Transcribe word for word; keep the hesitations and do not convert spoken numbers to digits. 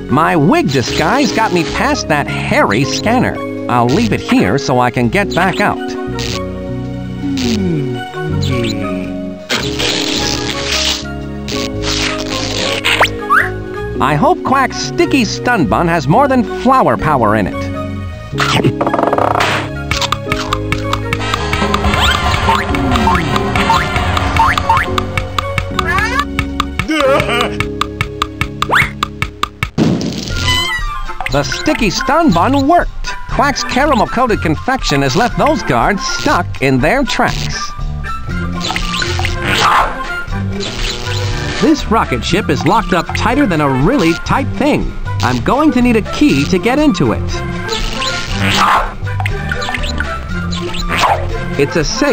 My wig disguise got me past that hairy scanner. I'll leave it here so I can get back out. I hope Quack's sticky stun bun has more than flower power in it. The sticky stun bun worked. Quack's caramel-coated confection has left those guards stuck in their tracks. This rocket ship is locked up tighter than a really tight thing. I'm going to need a key to get into it. It's a safe.